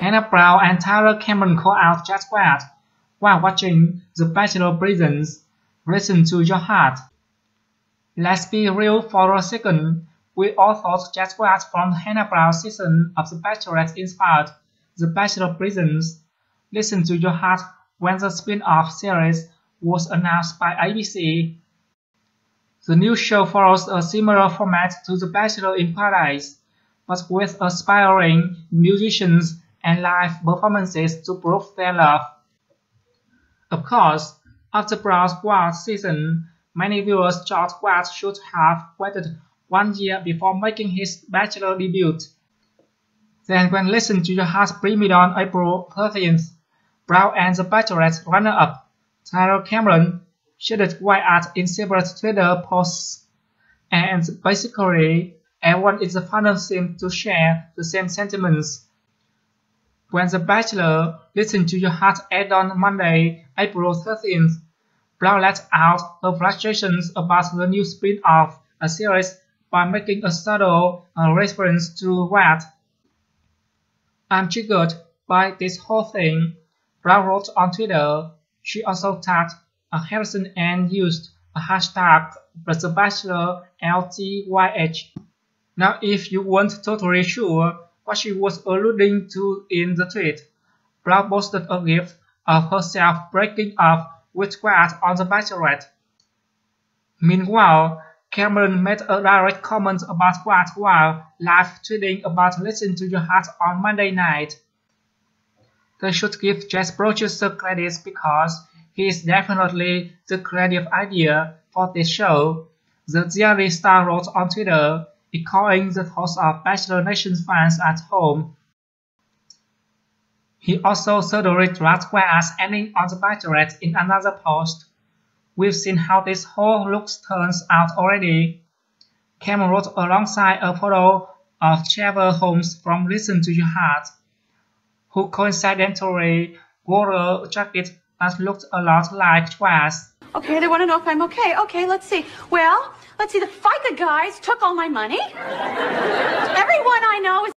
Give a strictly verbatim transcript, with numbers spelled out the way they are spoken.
Hannah Brown and Tyler Cameron call out Jack White while watching The Bachelor Prisons. Listen to your heart. Let's be real for a second. We all thought Jack White from the Hannah Brown season of The Bachelorette inspired The Bachelor Prisons. Listen to your heart when the spin-off series was announced by A B C. The new show follows a similar format to The Bachelor in Paradise, but with aspiring musicians and live performances to prove their love. Of course, after Brown's wild season, many viewers thought White should have waited one year before making his Bachelor debut. Then when Listen to Your Heart premiered on April thirteenth, Brown and The Bachelorette runner-up, Tyler Cameron, shaded White out in several Twitter posts, and basically everyone in the fandom seemed to share the same sentiments. When The Bachelor Listen to Your Heart aired on Monday, April thirteenth, Brown let out her frustrations about the new spin-off a series by making a subtle uh, reference to White. "I'm triggered by this whole thing," Brown wrote on Twitter. She also tagged uh, Harrison and used a hashtag The Bachelor L T Y H. Now, if you weren't totally sure what she was alluding to in the tweet, Brown posted a gif of herself breaking up with White on The Bachelorette. Meanwhile, Cameron made a direct comment about White while live tweeting about Listen to Your Heart on Monday night. They should give Jess producer credits because he is definitely the creative idea for this show, the Daily Star wrote on Twitter, echoing the thoughts of Bachelor Nation fans at home. He also thoroughly dragged White's ending on The Bachelorette in another post. "We've seen how this whole look turns out already," Cameron wrote alongside a photo of Trevor Holmes from Listen to Your Heart, who coincidentally wore a jacket that looked a lot like White's. "Okay, they want to know if I'm okay. Okay, let's see. Well, let's see. The FICA guys took all my money. Everyone I know is